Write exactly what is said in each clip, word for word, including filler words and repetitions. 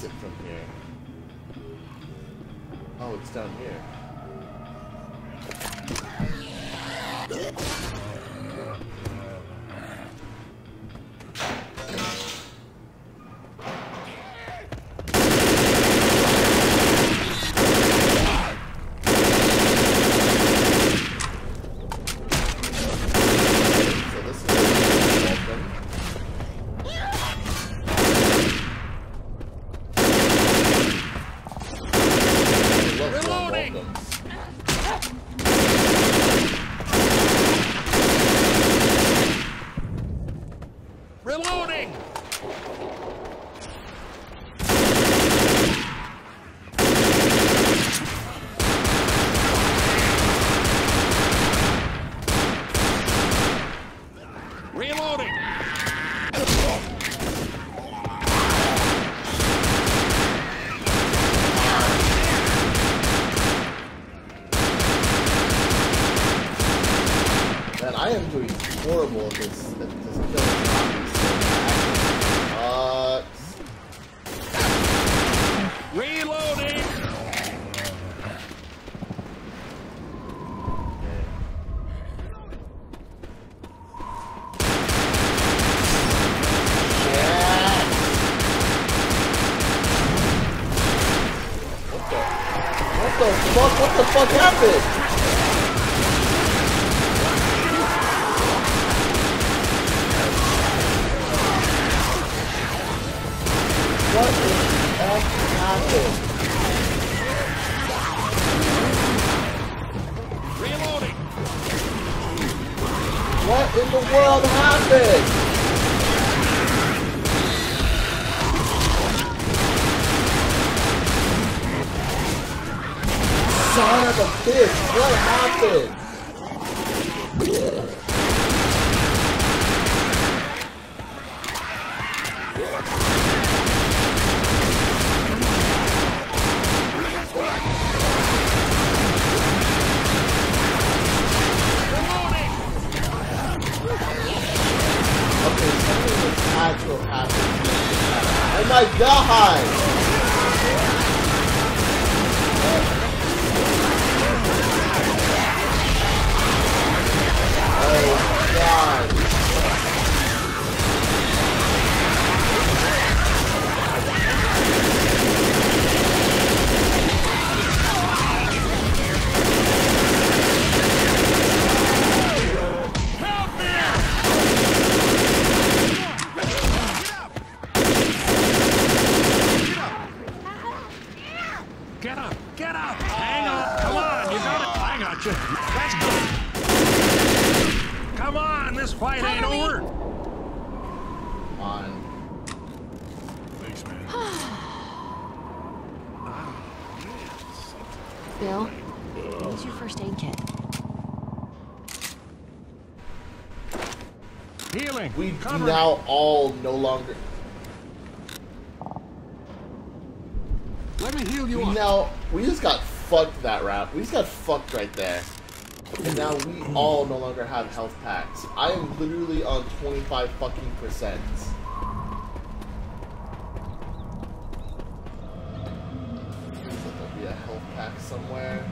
exit from here? Oh, it's down here. Reloading! Reloading! Man, I am doing horrible at this, at this killing zombies. Uh, Reloading! What the fuck? What the fuck happened? What the heck happened? Reloading! What in the world happened? Son of a bitch, what happened? Okay, something is actual happening. Oh my god! Oh god. Get up! Get up! Hang on! Come on! You got it! I got you! Let's go! Come on! This fight ain't over! On. Thanks, man. Bill, where's your first aid kit? Healing! We Cover now all no longer. Let me heal you We up! now we just got fucked that round. We just got fucked right there. And now we all no longer have health packs. I am literally on twenty-five fucking percent. There'll be a health pack somewhere.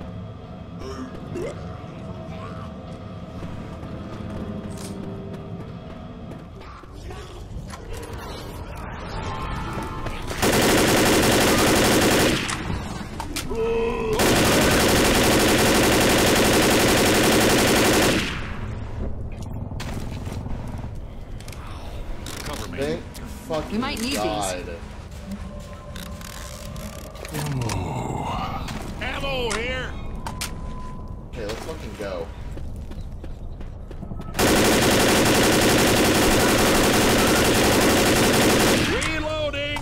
Cover me. Thank fucking We might need God. Ammo here! Okay, let's fucking go. Reloading!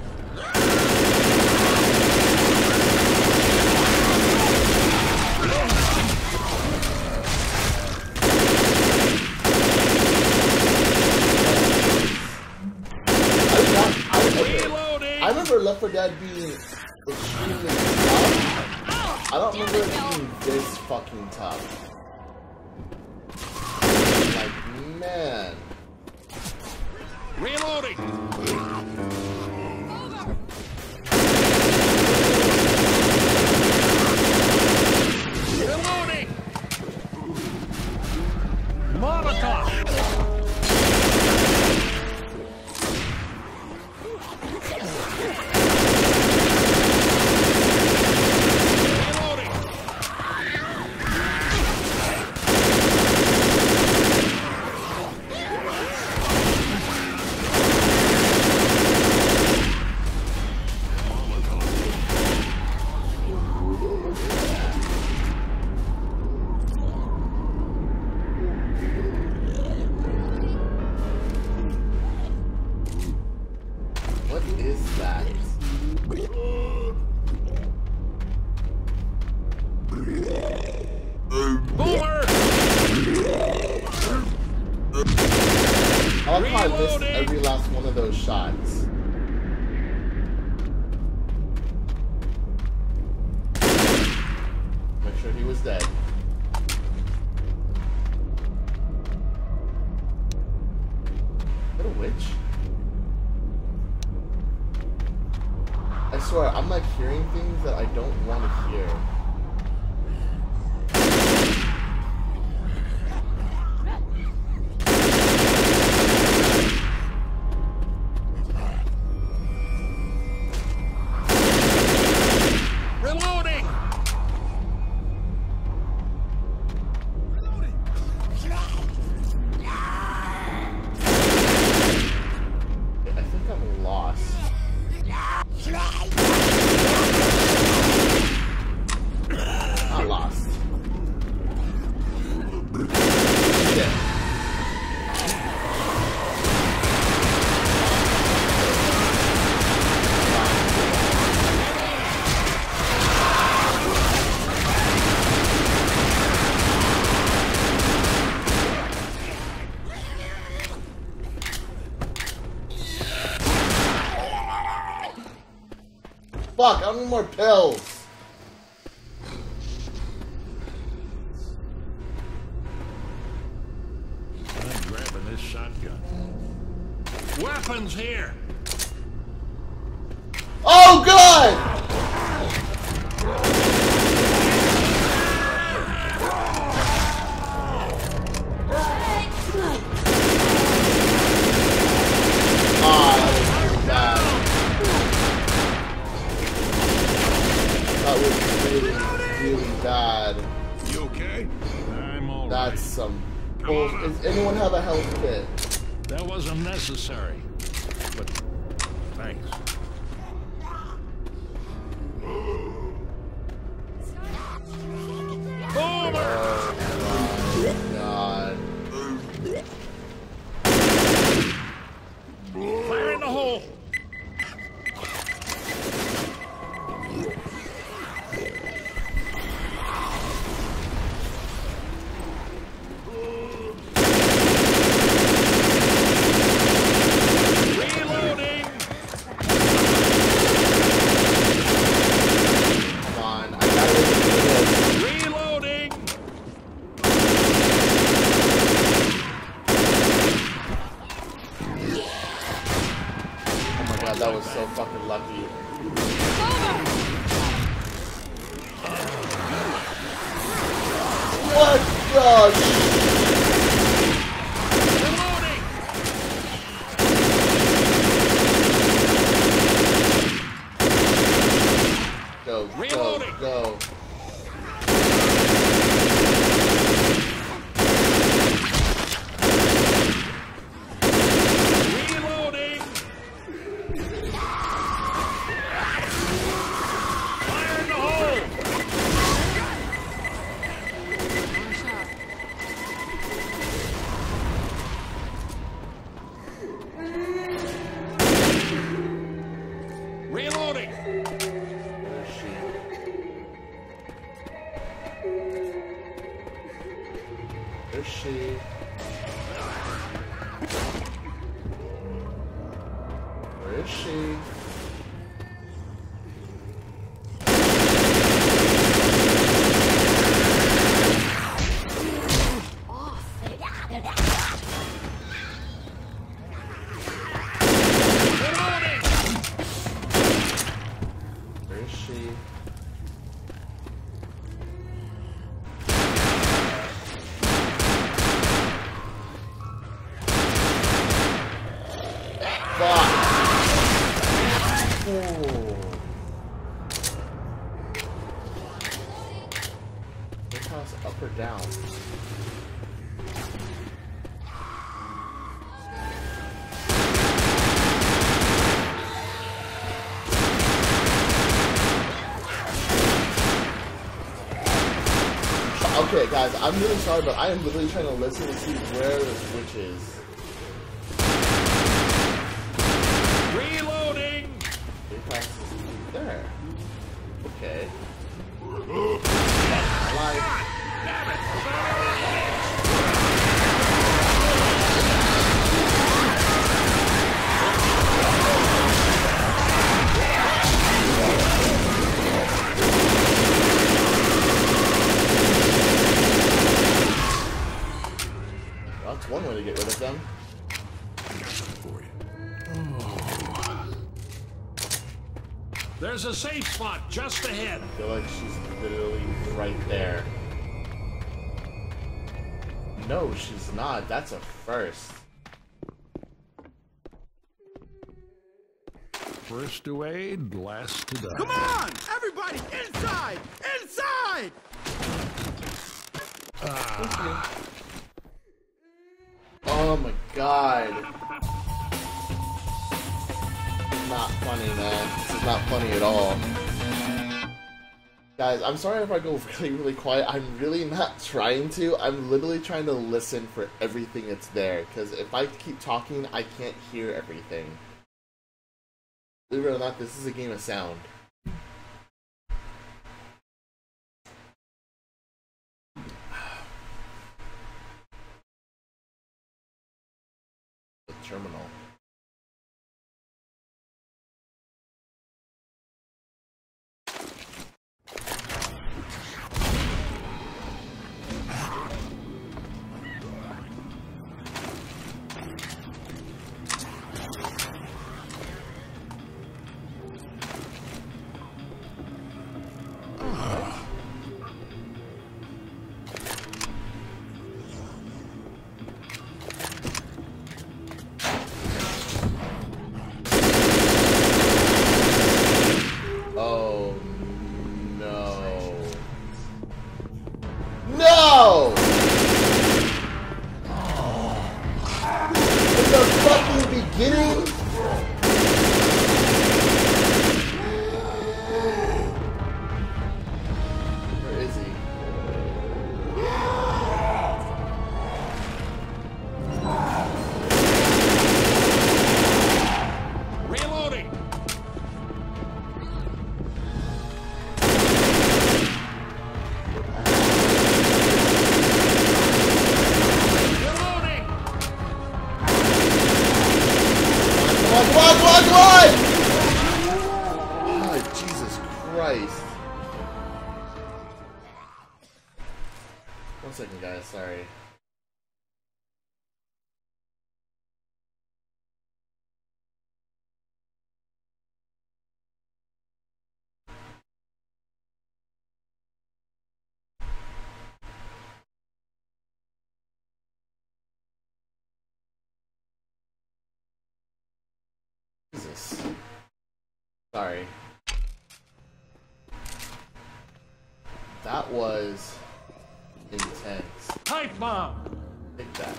I, not, I, okay. Reloading! I remember Left four Dead being extremely tough. I don't remember it being this fucking tough. Like, man. Reloading! Boomer! I like how I missed every last one of those shots. Make sure he was dead. Is that a witch? I swear, I'm like hearing things that I don't want to hear. Fuck, I need more pills. I'm grabbing this shotgun. Weapons here. Oh god! You okay? I'm all right. That's some bull. Does anyone have a health kit? That wasn't necessary. But thanks. Boomer! Oh god. Fire in the hole! That was so fucking lucky. What the Go, go, go. Reloading! Where is she? Where is she? Where is she? Up or down? Okay, guys, I'm really sorry, but I am literally trying to listen to see where this witch is. Reloading! There. Okay. Life. There's a safe spot just ahead. I feel like she's literally right there. No, she's not. That's a first. First to aid, last to die. Come on! Everybody, inside! Inside! Ah. Oh my god. This is not funny, man. This is not funny at all. Guys, I'm sorry if I go really, really quiet. I'm really not trying to. I'm literally trying to listen for everything that's there. Because if I keep talking, I can't hear everything. Believe it or not, this is a game of sound. The terminal. Oh no. No! In the fucking beginning? Where is he? Reloading. Reloading. Come on, come on, come on, come on! Oh, Jesus Christ. One second, guys, sorry. Jesus. Sorry. That was intense. Pipe bomb. Take that.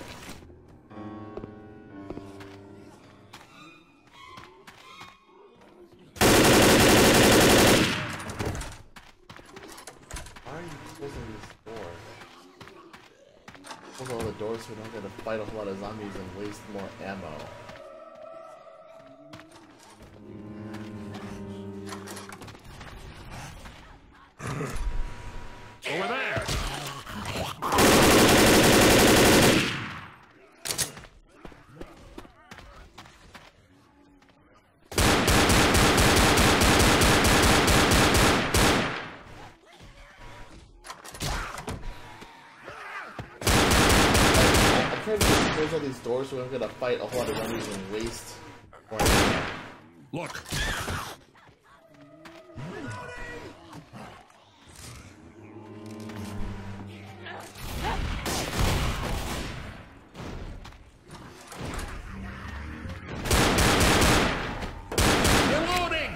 Why are you closing this door? Close all the doors so we don't have to fight a whole lot of zombies and waste more ammo. Over there. I'm trying to just close all these doors so we don't have to fight a whole lot of zombies and waste more ammo. Look. Reloading.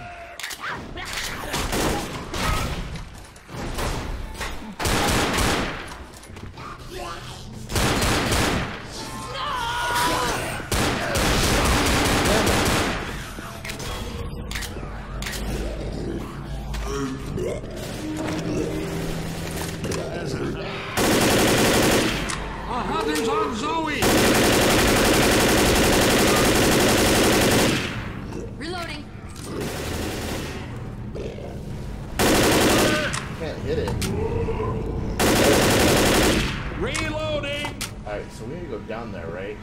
A hunter's on Zoe. Reloading. Can't hit it. Reloading. Alright, so we need to go down there, right?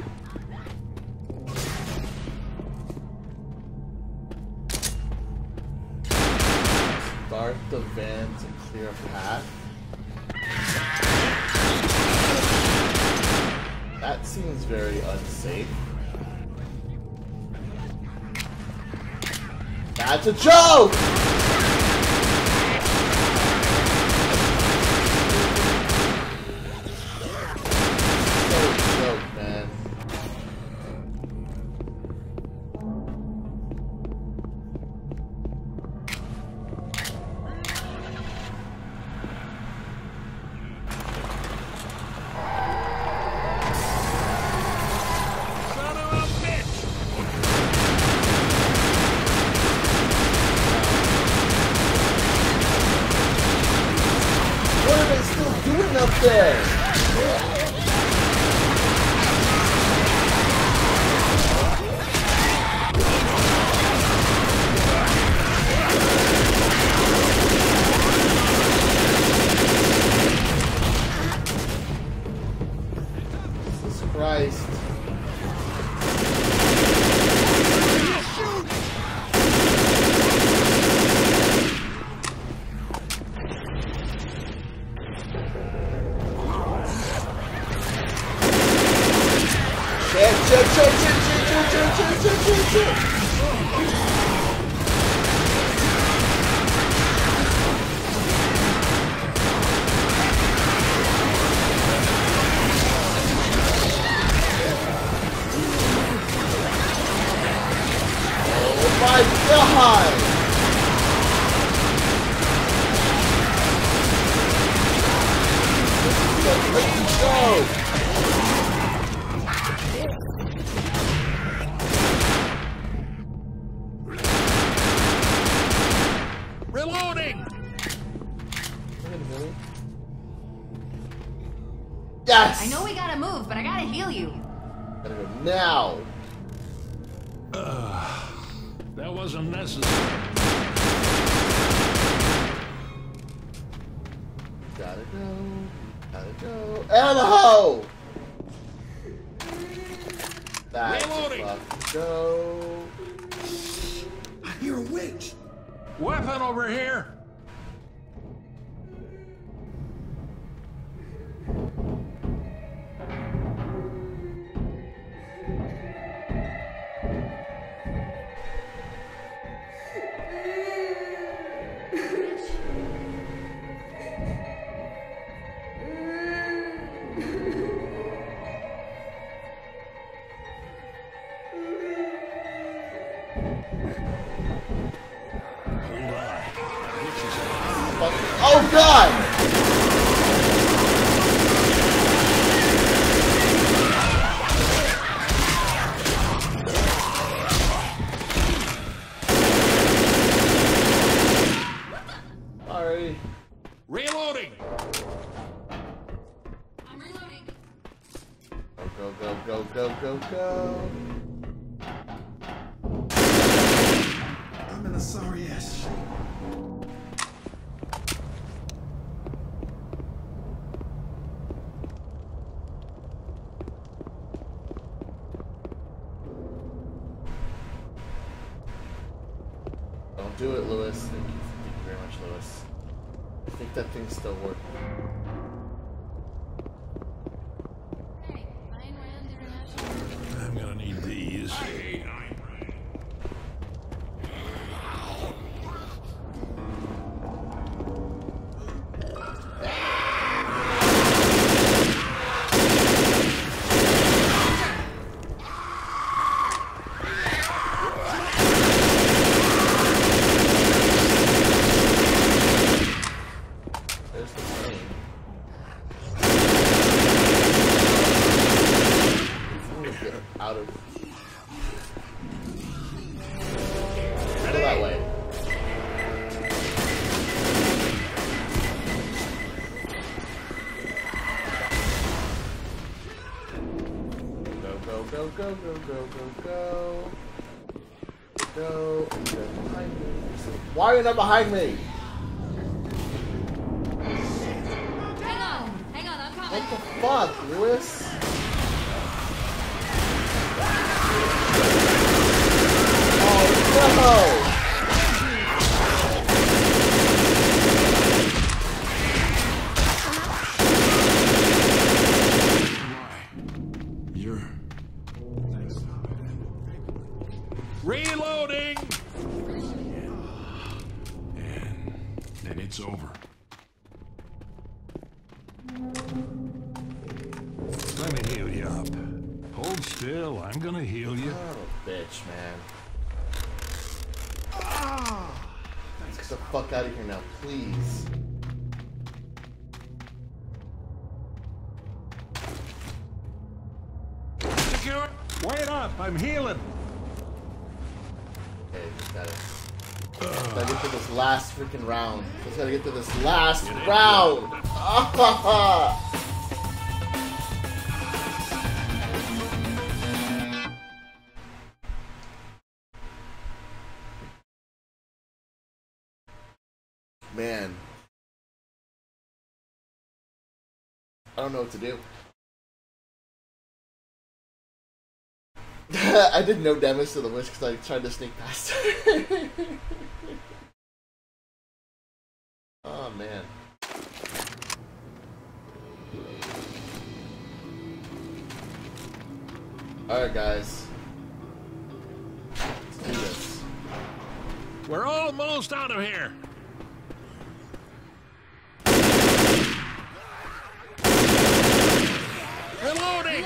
Start the van to clear a path. That seems very unsafe. That's a joke! there! Jesus Christ. Shit, shit, shit, shit, shit, shit, shit, shit, shit, shit. Oh my God! Let's go! Reloading! Yes! I know we gotta move, but I gotta heal you. Gotta go now! That wasn't necessary. Gotta go. Gotta go. Ammo! That's Reloading. a fucking go. I hear a witch. Weapon over here! Oh God! Sorry. Reloading! I'm reloading. Go, go, go, go, go, go. I'm in a sorry ass shape. Don't do it, Lewis. Thank you, thank you very much, Lewis. I think that thing's still working. Hey, Ayn Rand International. I'm gonna need these. There's the thing. I'm gonna get out of. Go that way. Go, go, go, go, go, go, go, go. Go, and go behind me. Why are you not behind me? Hang on, hang on, I'm coming. What the fuck, Lewis? Oh no! You're... Reloading! And then it's over. Let me heal you up. Hold still, I'm gonna heal you. Oh, bitch, man. Let's get the fuck out of here now, please. Secure! Wait up, I'm healing! Okay, just gotta, gotta get to this last freaking round. Just gotta get to this last round. I don't know what to do. I did no damage to the witch because I tried to sneak past her. Oh man. Alright guys. Let's do this. We're almost out of here. Reloading.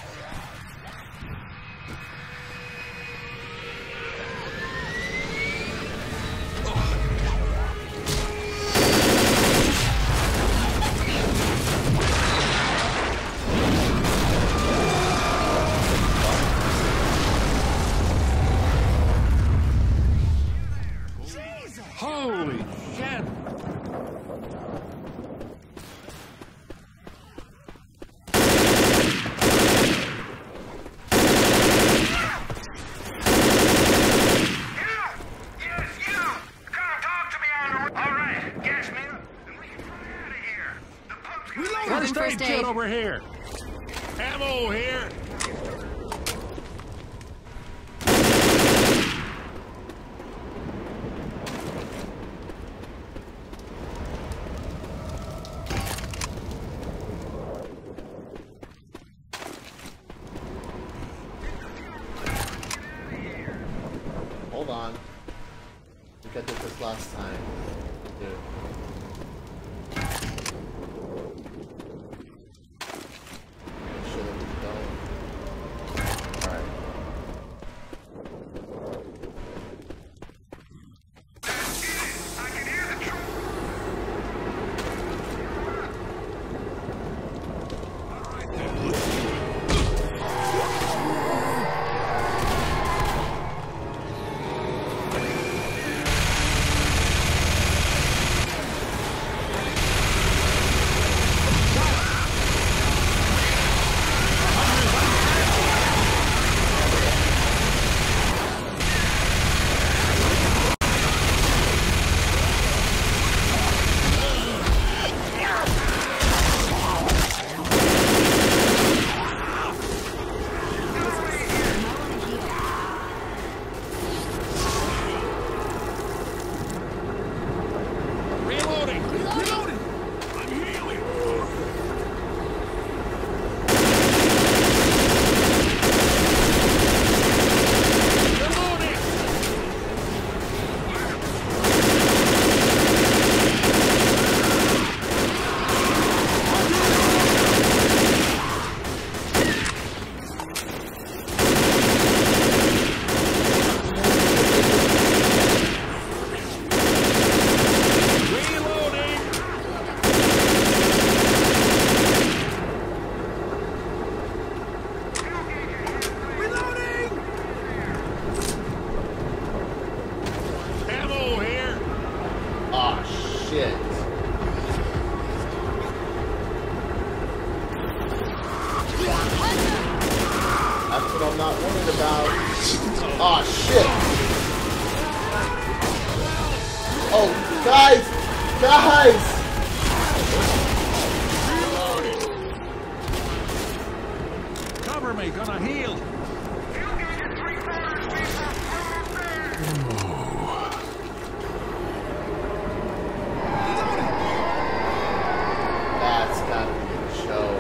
Holy shit! First aid kit over here. Ammo here. Hold on. I think I did this last time. Dude. Should have done. Alright. Shit. That's what I'm not worried about. Oh shit. Oh, guys! Guys! Cover me, gonna heal. That's gotta be a show.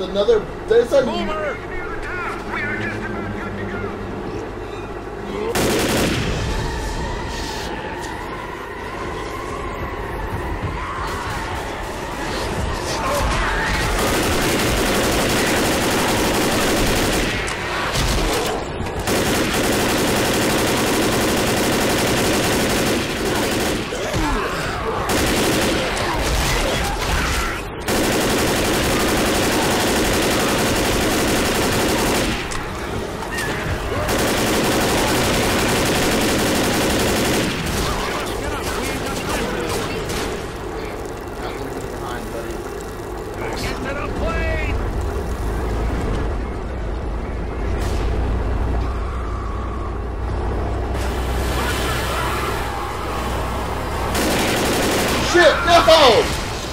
another. There's a. Boomer! Shit, no!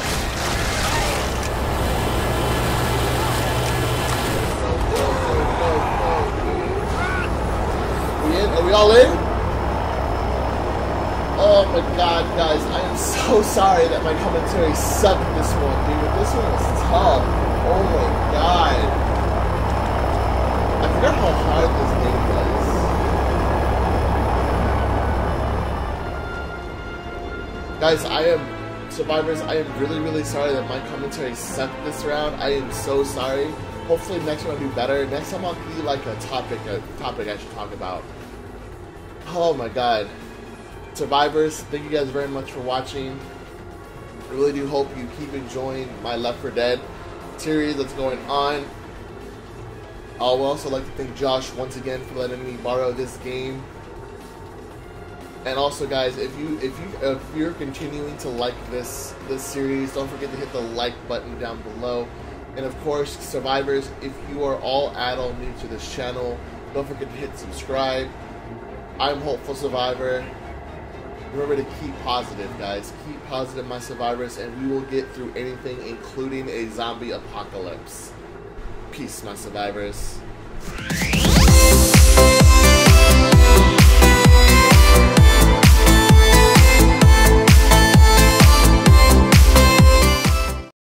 We in? Are we all in? Oh my god, guys, I am so sorry that my commentary sucked this one, dude. This one was tough. Oh my god. I forgot how hard this game was. Guys, I am, survivors, I am really, really sorry that my commentary sucked this round. I am so sorry. Hopefully next time I'll do better. Next time I'll be like a topic, a topic I should talk about. Oh my god. Survivors, thank you guys very much for watching. I really do hope you keep enjoying my Left four Dead series that's going on. I would also like to thank Josh once again for letting me borrow this game. And also, guys, if you if you if you're continuing to like this this series, don't forget to hit the like button down below. And of course, survivors, if you are all at all new to this channel, don't forget to hit subscribe. I'm Hopeful Survivor. Remember to keep positive, guys. Keep positive, my survivors, and we will get through anything, including a zombie apocalypse. Peace, my survivors.